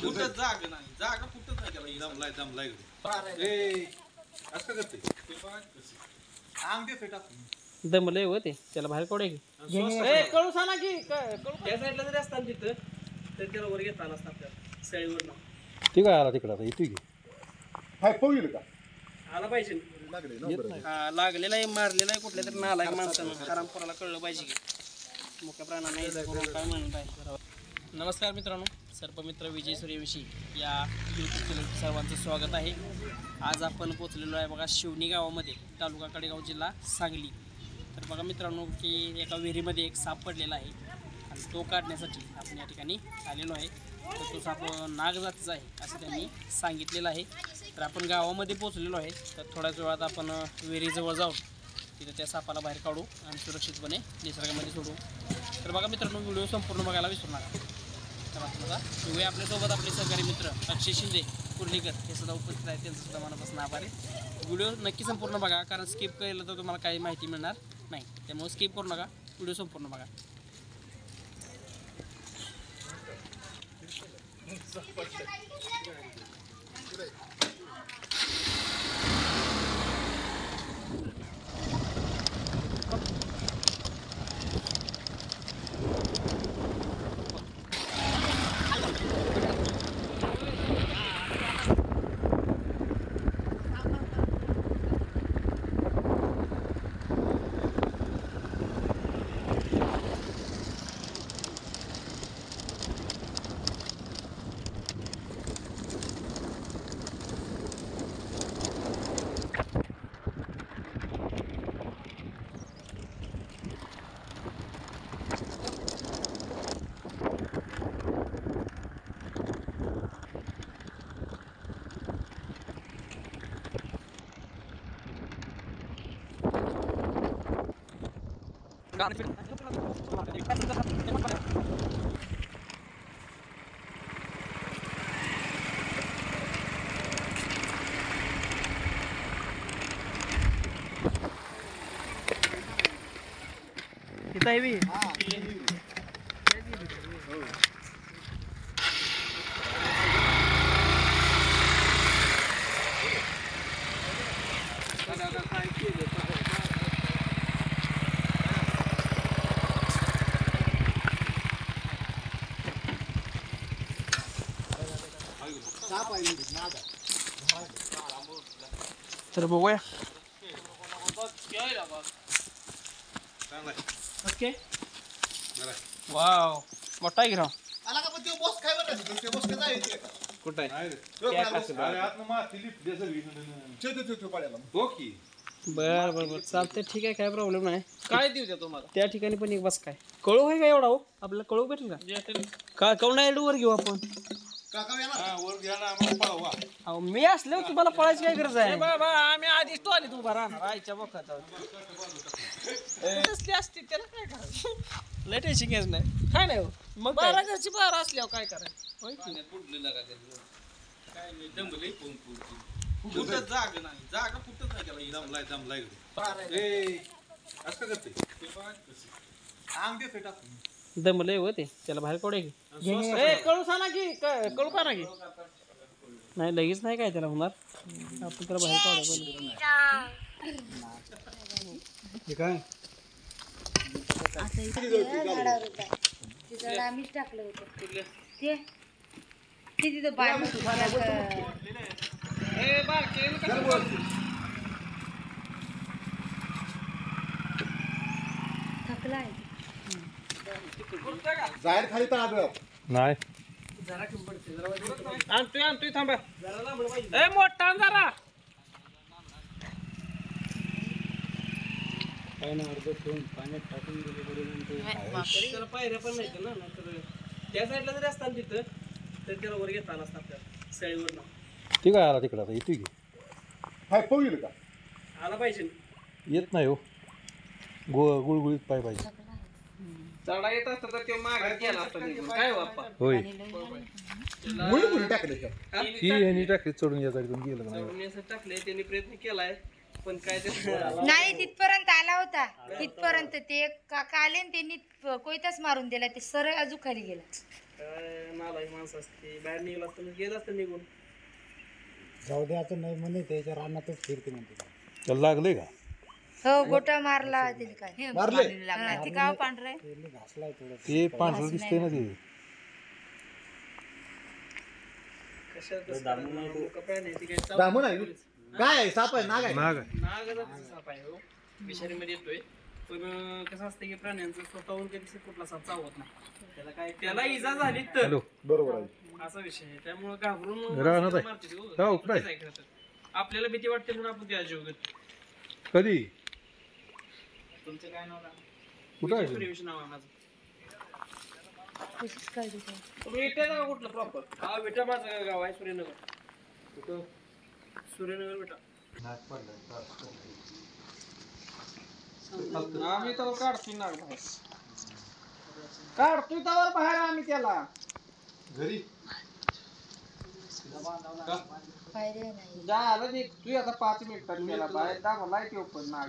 कुठं जागा नाही, जागा कुठंच नाही त्याला. दमलाय दमलाय ए असं का करते अंग दे टाकून. दमलंय होते त्याला बाहेर काढू की कळू सांगा की त्या साईडला जरी असताना तिथं तर त्याला वर घेता आला असता आपल्याला सळीवर ती काय आला तिकडं आता येतोय की हाय पोईल का आला पाहिजे हा लागलेला आहे मारलेला आहे कुठल्या तरी नालायक माणसानं हरामखोराला कळलं पाहिजे की मुख्य प्राणांना इजा करून काय म्हणत आहे. नमस्कार मित्रांनो, सर्पमित्र विजय सूर्यवंशी या यूट्यूब चॅनलवर सर्वांचं स्वागत आहे. आज आपण पोचलेलो आहे बघा शिवणी गावामध्ये, तालुका कडेगाव, जिल्हा सांगली. तर बघा मित्रांनो की एका विहिरीमध्ये एक साप पडलेला आहे आणि तो काढण्यासाठी आपण या ठिकाणी आलेलो आहे. तर तो साप नागजातीचा आहे असं त्यांनी सांगितलेलं आहे. तर आपण गावामध्ये पोचलेलो आहे. तर थोड्याच वेळात आपण विहिरीजवळ जाऊन तिथे त्या सापाला बाहेर काढू आणि सुरक्षितपणे निसर्गामध्ये सोडू. तर बघा मित्रांनो, व्हिडिओ संपूर्ण बघायला विसरू नका. तर बघा शिवाय आपल्यासोबत आपले सहकारी मित्र अक्षय शिंदे कुर्लीकर हे सुद्धा उपस्थित आहेत, त्यांचं सुद्धा मनापासून आभार आहे. व्हिडिओ नक्की संपूर्ण बघा, कारण स्किप केलं तर तुम्हाला काही माहिती मिळणार नाही. त्यामुळे स्किप करू नका, व्हिडिओ संपूर्ण बघा. इथं आहे बी. तर बघूया. ओके वाव, मोठा आहे की राव. आला का? पण ते बॉस काय म्हणतात? ते बॉस काय आहे? कुठं आहे अरे आतनं माती लिफ्ट द्या सगळी पाड्याला हो की. बरं बरं बरं चालतंय, ठीक आहे, काय प्रॉब्लेम नाही. काय देऊ द्या तुम्हाला त्या ठिकाणी पण एक बस काय कळू आहे का एवढा हो? आपल्याला कळू भेटेल का? काय कळू नाही, वर घेऊ आपण. काका या ना. वर घ्या ना आम्हाला पळवा. अहो मी असल्यावर तुम्हाला पळायची काय गरज आहे? बाबा आम्ही आधीच तो आली उभा राहणार आईच्या बघत असती त्याला काय करायचं? लय टेन्शन घ्यायचं नाही, काय नाही हो. मग 12 घरची 12 असल्यावर काय करायचं? होय की? कुठं जागा नाही, जागा कुठंच नाही त्याला. दमलाय दमलाय ए असं का करते अंग दे टाकून. दमलंय होते त्याला बाहेर काढू की कळू सांगा की कळू का ना की नाही लगेच नाही काय त्याला होणार. आपण त्याला बाहेर काढू काय आम्हीच टाकलं होतं ते तिथं बाय थकला आहे. जाहीर खाली तर आदळ नाही आणतोय थांबा ए मोठा जरा पाण्यात टाकून त्याला पायऱ्या पण नाही ना, नाहीतर त्या साईडला जरी असताना तिथं तर त्याला वर घेता आला असता आपल्याला सळीवर. ती काय आला तिकडं आता येतोय की हाय पोईल का आला पाहिजे. येत नाही हो, गुळगुळीत पाय पाहिजे. चढा येत असता तर ते मागे गेला असता निघून. काय बाप्पा होय मुली मुली टाकले का? ही यांनी टाकली चढून याचा गेलं नाही. चढून असं टाकले त्यांनी, प्रयत्न केलाय पण काय ते नाही तिथपर्यंत आला होता. तिथपर्यंत ते काका आले आणि त्यांनी कोयताच मारून दिला. ते सरळ अजून खाली गेला. मला बाई माणसं असते, बाहेर निघाला असतं गेलं असतं निघून. जाऊ द्याचं नाही म्हणे त्याच्या रानातच फिरते म्हणते. त्याला लागले का? हो गोटा मारला तिला काय मारले ती गाव पांढरे त्याने घासलाय थोडं. ते पांढरं दिसतंय ना ते. दामन आहे काय आहे साप आहे नाग आहे नाग आहे. नागाचा साप आहे हो, विषारीमध्ये येतोय. पण कसं असतं की प्राण्यांचं स्वतःहून कधी कुठला साप चावत नाही. त्याला इजा झाली तर हॅलो. बरोबर आहे असा विषय आहे. त्यामुळे घाबरून रानात आहे. मारते हो. हो, काय? तेच आहे खरं तर. आपल्याला भीती वाटते म्हणून आपण त्याला जीव घेतो. कधी तुमचं काय नाव? कुठं आहे? सूर्यवंशी नाव आहे माझं. कशीच काय तिथे तुम्ही इथे का कुठलं प्रॉपर? हा विटा माझं गाव आहे सूर्यनगर. कुठं? सूर्यनगर विटा. आम्ही तर काढतोय नाग बाहेर, काढतोय त्यावर बाहेर आम्ही त्याला घरी पायरे नाही झालं ते तू आता 5 मिनिटात गेला बाहेर दाखवलाय तो पण नाग.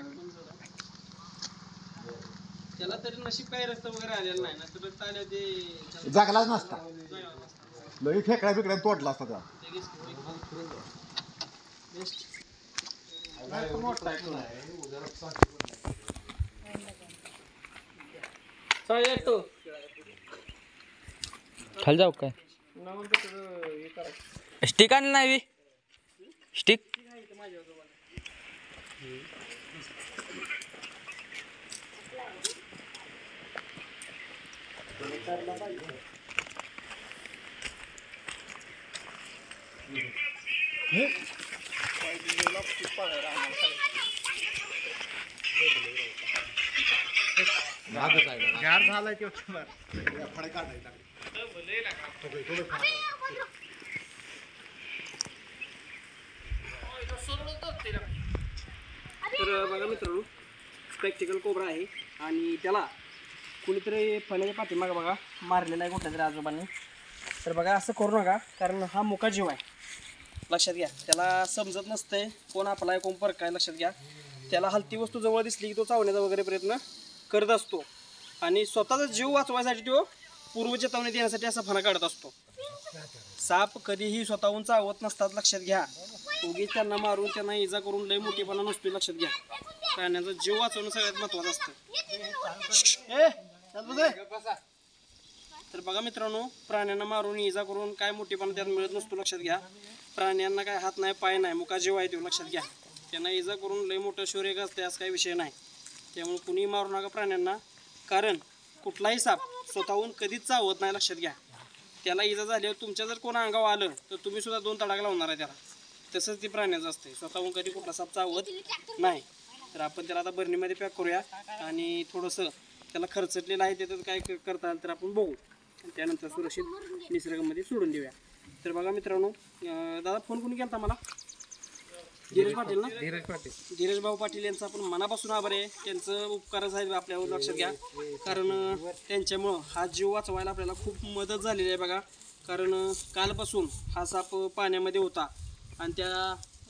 त्याला तरी नशीब काही रस्ता वगैरे आलेला नाही ना, तर रस्ता आले ते जागलाच नसता लई फेकड्या बिकड्या तोडला असता त्या मोठा आहे. येतो खाली जाऊ काय हे करायचं. स्टिक आणलं नाही स्टिक गार झालाय तो फळे काढायला तर बघा मित्रांनो, स्पेक्टिकल कोबरा आहे आणि त्याला कुणीतरी फण्याच्या पाठीमागं बघा मारलेला आहे कुठल्या तरी आजोबांनी. तर बघा असं करू नका, कारण हा मुका जीव आहे, लक्षात घ्या. त्याला समजत नसतंय कोण आपला आहे कोण परक आहे, लक्षात घ्या. त्याला हलती वस्तू जवळ दिसली की तो चावण्याचा वगैरे प्रयत्न करत असतो आणि स्वतःचा जीव वाचवायसाठी तो पूर्वचेतावणी देण्यासाठी असा फणा काढत असतो. साप कधीही स्वतःहून चावत नसतात, लक्षात घ्या. उगीच त्यांना मारून त्यांना इजा करून लय मोठेपणा नसतो, लक्षात घ्या. प्राण्यांचा जीव वाचवणं सगळ्यात महत्त्वाचं असतं. तर बघा मित्रांनो, प्राण्यांना मारून इजा करून काय मोठेपणा त्यात मिळत नसतो, लक्षात घ्या. प्राण्यांना काय हात नाही पाय नाही, मुका जीव आहे तो, लक्षात घ्या. त्यांना इजा करून लय मोठं शौर्य असते असं काही विषय नाही. त्यामुळे कुणीही मारू नका प्राण्यांना, कारण कुठलाही साप स्वतःहून कधीच चावत नाही, लक्षात घ्या. त्याला इजा झाल्यावर तुमच्या जर कोण अंगावर आलं तर तुम्ही सुद्धा 2 तडाख लावणार आहे त्याला. तसंच ती प्राण्याचं असते, स्वतःहून कधी कुठला साप चावत नाही. तर आपण त्याला आता बरणीमध्ये पॅक करूया आणि थोडंसं त्याला खर्चटलेलं आहे त्याच्यात काय करता आलं तर आपण बघू, त्यानंतर सुरक्षित निसर्गामध्ये सोडून देऊया. तर बघा मित्रांनो, दादा फोन कोणी केला मला? धीरज पाटील ना? धीरज भाऊ पाटील यांचा आपण मनापासून आभार आहे. त्यांचं उपकारच आहे आपल्यावर, लक्षात घ्या. कारण त्यांच्यामुळं हा जीव वाचवायला आपल्याला खूप मदत झालेली आहे बघा. कारण कालपासून हा साप पाण्यामध्ये होता आणि त्या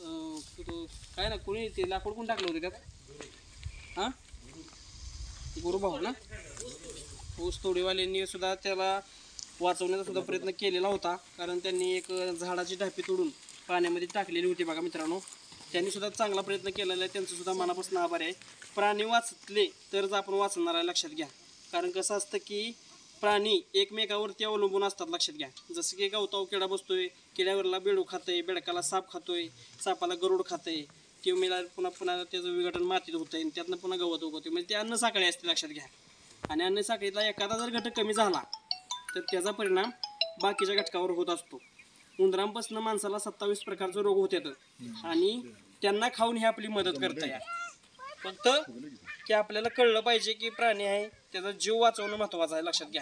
काय ना कोणी ते लाकूड कोण टाकलं होतं त्यात? हां, गुरुभाऊ ना? ऊस तोडीवाल्यांनी सुद्धा त्याला वाचवण्याचा सुद्धा प्रयत्न केलेला होता, कारण त्यांनी एक झाडाची ढापी तोडून पाण्यामध्ये टाकलेली होती बघा मित्रांनो. त्यांनी सुद्धा चांगला प्रयत्न केलेला आहे, त्यांचं सुद्धा मनापासून आभार आहे. प्राणी वाचले तरच आपण वाचणार आहे, लक्षात घ्या. कारण कसं असतं की प्राणी एकमेकावरती अवलंबून असतात, लक्षात घ्या. जसं की गवतावर किडा बसतोय, किड्यावरला बेडू खातंय, बेडकाला साप खातोय, सापाला गरुड खातंय, किंवा पुन्हा पुन्हा त्याचं विघटन मातीत होतंय आणि त्यातनं पुन्हा गवत उगवते, म्हणजे ते अन्न साखळी असते, लक्षात घ्या. आणि अन्न साखळीतला एखादा जर घटक कमी झाला तर त्याचा परिणाम बाकीच्या घटकावर होत असतो. उंदरांपासून माणसाला 27 प्रकारचे रोग होत येतात आणि त्यांना खाऊन हे आपली मदत करता या. फक्त की आपल्याला कळलं पाहिजे की प्राणी आहे त्याचा जीव वाचवणं महत्त्वाचं आहे, लक्षात घ्या.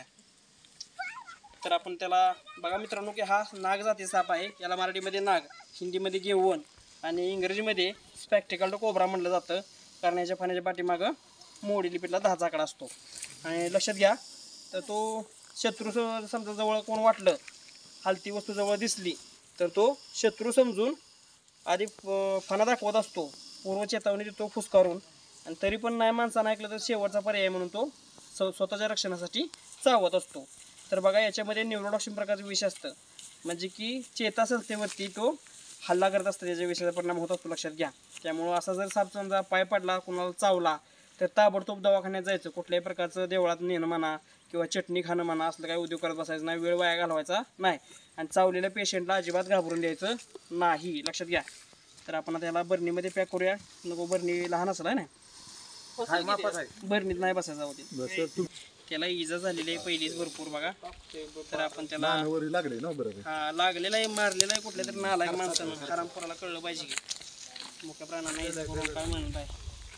तर आपण त्याला बघा मित्रांनो की हा नाग जाती साप आहे. याला मराठीमध्ये नाग, हिंदीमध्ये घेऊन आणि इंग्रजीमध्ये स्पेक्टिकल कोबरा म्हटलं जातं. कारण याच्या फाण्याच्या पाठीमागं मोडी लिपीतला 10 चाकडा असतो. आणि लक्षात घ्या, तर तो शत्रू समजा जवळ कोण वाटलं, हलती वस्तू जवळ दिसली तर तो शत्रू समजून आधी फणा दाखवत असतो, पूर्व चेतावणी देतो फुसकारून. आणि तरी पण नाही माणसानं ऐकलं तर शेवटचा पर्याय म्हणून तो स्वतःच्या रक्षणासाठी चावत असतो. तर बघा याच्यामध्ये न्यूरोटॉक्सिन प्रकारचं विष असतं, म्हणजे की चेतासंस्थेवरती तो हल्ला करत असतं, त्याच्या विषयाचा परिणाम होत असतो, लक्षात घ्या. त्यामुळं असा जर साप समजा पाय पडला, कुणाला चावला, तर ताबडतोब दवाखान्यात जायचं. कुठल्याही प्रकारचं देवळात नेणं म्हणा किंवा चटणी खाणं म्हणा असलं काही उद्योग करत बसायचं नाही, वेळ वाया घालवायचा नाही. आणि चावलेल्या पेशंटला अजिबात घाबरून द्यायचं नाही, लक्षात घ्या. तर आपण आता याला बरणीमध्ये पॅक करूया. नको, बरणी लहान असलं आहे ना, बरणीत नाही बसायचा होते. त्याला इजा झालेली आहे पहिलीच भरपूर बघा. तर आपण त्याला लागले ना बरोबर हा लागलेला आहे, मारलेला आहे कुठल्या तरी नालायक माणसानं. हरामखोराला कळलं पाहिजे की मोठ्या प्राणांना इजा करून काय म्हणत आहे.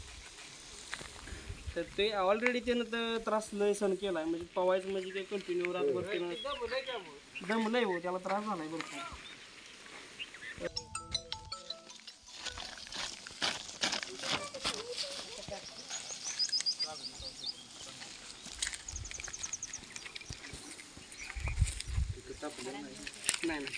तर ते ऑलरेडी त्यानं तर त्रास लय सहन केला आहे, म्हणजे पवायचं म्हणजे ते कंटिन्यू रातभर दमलंय हो, त्याला त्रास झालाय भरपूर. नाही नाही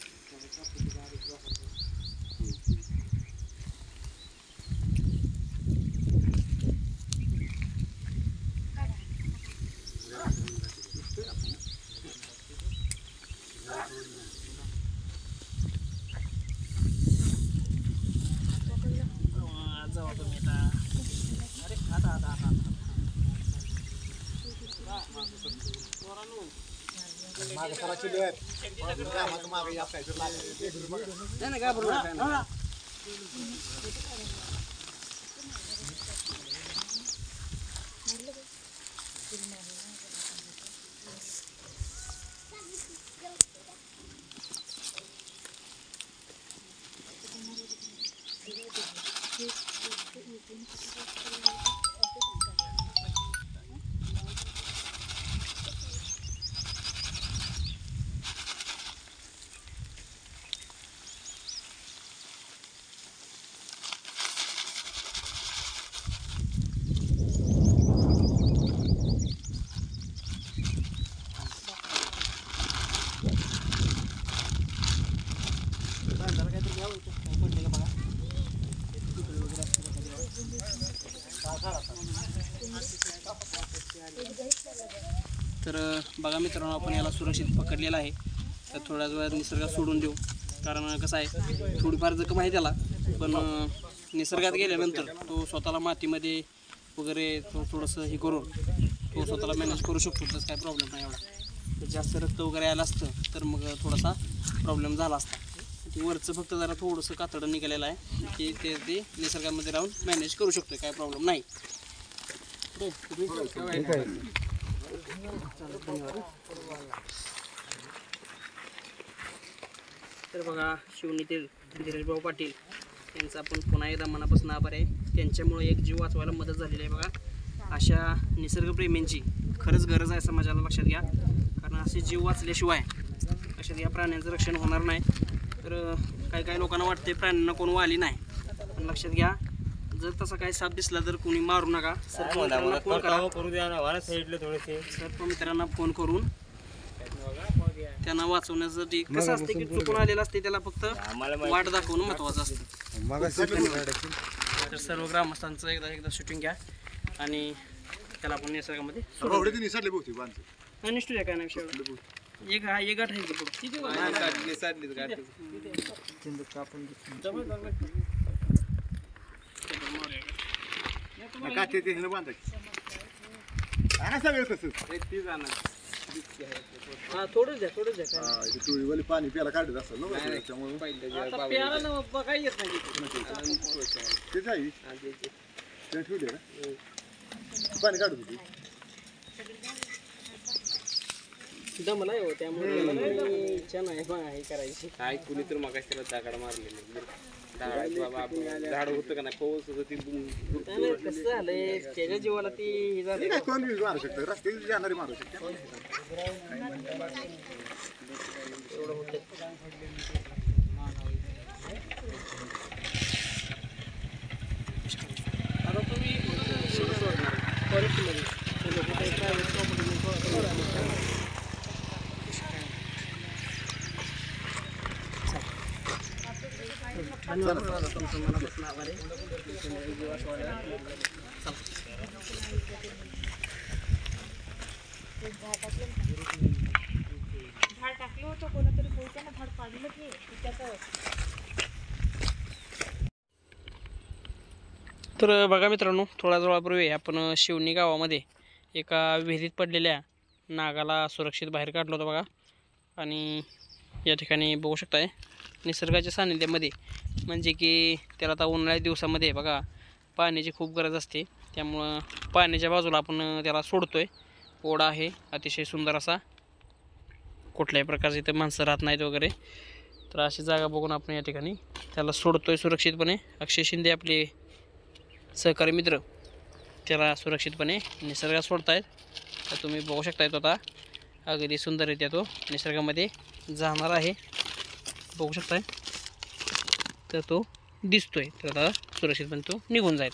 जाऊ तुम्ही आता. अरे आता मागे सरा चिल्ले आहेत मागे या काय नाही नाही घाबरू नका. तर बघा मित्रांनो, आपण याला सुरक्षित पकडलेला आहे. तर थोड्याच वेळात निसर्गात सोडून देऊ, कारण कसं आहे थोडीफार जखम आहे त्याला, पण निसर्गात गेल्यानंतर तो स्वतःला मातीमध्ये वगैरे थोडंसं हे करून तो स्वतःला मॅनेज करू शकतो. तसं काय प्रॉब्लेम नाही एवढा. तर जास्त रक्त वगैरे आलं असतं तर मग थोडासा प्रॉब्लेम झाला असता. ते वरचं फक्त जरा थोडंसं कातडं निघालेलं आहे की ते निसर्गामध्ये राहून मॅनेज करू शकतो, काय प्रॉब्लेम नाही. तर बघा, शिवनीतील धीरजभाऊ पाटील यांचा आपण पुन्हा एकदा मनापासून आभार आहे. त्यांच्यामुळे एक जीव वाचवायला मदत झालेली आहे बघा. अशा निसर्गप्रेमींची खरंच गरज आहे समाजाला, लक्षात घ्या. कारण असे जीव वाचल्याशिवाय अशा या प्राण्यांचं रक्षण होणार नाही. तर काही लोकांना वाटते प्राण्यांना कोण वाली नाही, पण लक्षात घ्या, जर तसा काही साप दिसला तर कोणी मारू नका. सर्पमित्रांना फोन करा, सर्पमित्रांना फोन करून त्यांना वाचवण्यासाठी कसं असते की चुकून आलेलं असते, त्याला फक्त वाट दाखवणं महत्वाचं असतं. तर सर्व ग्रामस्थांचं एकदा शूटिंग घ्या आणि त्याला आपण निसर्गामध्ये निष्ठूया काय नाही विषय. एक गाठ आहे थोडंच द्या टोळीवाली पाणी प्यायला काढत असेल ना त्याच्यामुळे काही येत नाही ते जाईल ठेवले ना पाणी काढत होती दमला हो, त्यामुळे इच्छा नाही हे करायची. काय कुणी तर मग त्याला दगड मारलेले झाड होतं का नाही, पाऊस होतं ती कसं झालंय त्याच्या जीवाला ती हे झाली. कोण मारू शकतं, रस्त्याने जाणारी मारू शकते. आता तुम्ही फॉरेस्टमध्ये प्रायव्हेट प्रॉपर्टी धन्यवाद. तुमचं मनापासून आभार आहे. जीव वाचवायला झाड टाकलं होतं कोणातरी पोहोचायला झाड पाडलं ते त्याचं. तर बघा मित्रांनो, थोड्या वेळापूर्वी आपण शिवणी गावामध्ये एका विहिरीत पडलेल्या नागाला सुरक्षित बाहेर काढलं होतं बघा. आणि या ठिकाणी बघू शकताय निसर्गाच्या सानिध्यामध्ये, म्हणजे की त्याला आता उन्हाळ्याच्या दिवसामध्ये बघा पाण्याची खूप गरज असते, त्यामुळं पाण्याच्या बाजूला आपण त्याला सोडतोय. ओढा आहे अतिशय सुंदर असा, कुठल्याही प्रकारचे इथं माणसं राहत नाहीत वगैरे. तर अशी जागा बघून आपण या ठिकाणी त्याला सोडतोय सुरक्षितपणे. अक्षय शिंदे आपले सहकारी मित्र त्याला सुरक्षितपणे निसर्गात सोडतायत. तर तुम्ही बघू शकताय तो आता अगदी सुंदररित्या तो निसर्गामध्ये जाणार आहे, बघू शकताय. तर तो दिसतोय, तर आता सुरक्षितपणे तो निघून जाईल.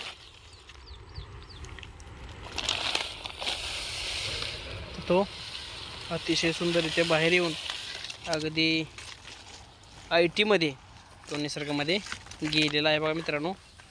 तो अतिशय सुंदररित्या बाहेर येऊन अगदी मध्ये तो निसर्गामध्ये गेलेला आहे बघा मित्रांनो.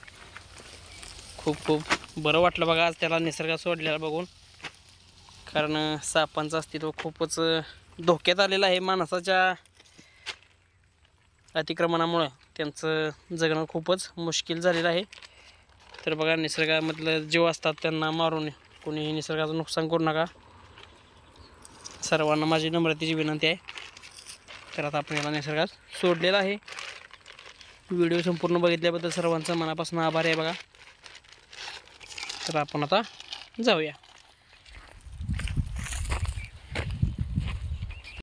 खूप बरं वाटलं बघा आज त्याला निसर्गात सोडलेला बघून, कारण सापांचं अस्तित्व खूपच धोक्यात आलेलं आहे. माणसाच्या अतिक्रमणामुळं त्यांचं जगणं खूपच मुश्किल झालेलं आहे. तर बघा निसर्गामधलं जीव असतात त्यांना मारून कोणीही निसर्गाचं नुकसान करू नका, सर्वांना माझी नम्रतेची विनंती आहे. तर आता आपण याला निसर्गात सोडलेला आहे. व्हिडिओ संपूर्ण बघितल्याबद्दल सर्वांचा मनापासून आभार आहे बघा. तर आपण आता जाऊया.